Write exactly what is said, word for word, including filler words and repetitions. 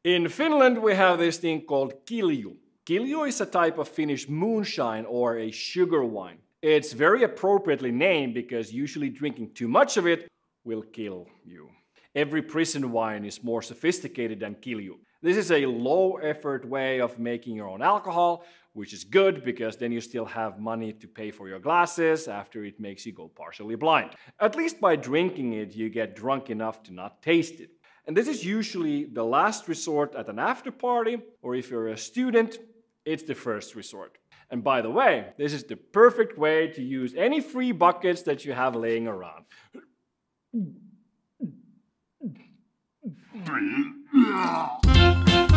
In Finland we have this thing called Kilju. Kilju is a type of Finnish moonshine or a sugar wine. It's very appropriately named because usually drinking too much of it will kill you. Every prison wine is more sophisticated than Kilju. This is a low-effort way of making your own alcohol, which is good because then you still have money to pay for your glasses after it makes you go partially blind. At least by drinking it, you get drunk enough to not taste it. And this is usually the last resort at an after party, or if you're a student, it's the first resort. And by the way, this is the perfect way to use any free buckets that you have laying around. Yeah.